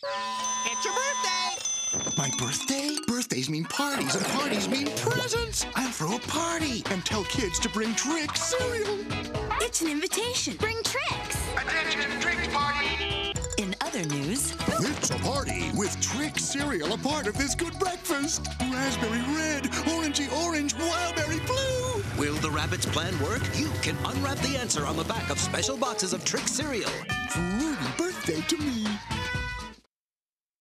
It's your birthday! My birthday? Birthdays mean parties, and parties mean presents. I'll throw a party and tell kids to bring Trix cereal. It's an invitation. Bring Trix. Attention, Trix party! In other news, It's a party with Trix cereal, a part of this good breakfast. Raspberry red, orangey orange, wildberry blue. Will the rabbit's plan work? You can unwrap the answer on the back of special boxes of Trix cereal. Fruity birthday to me.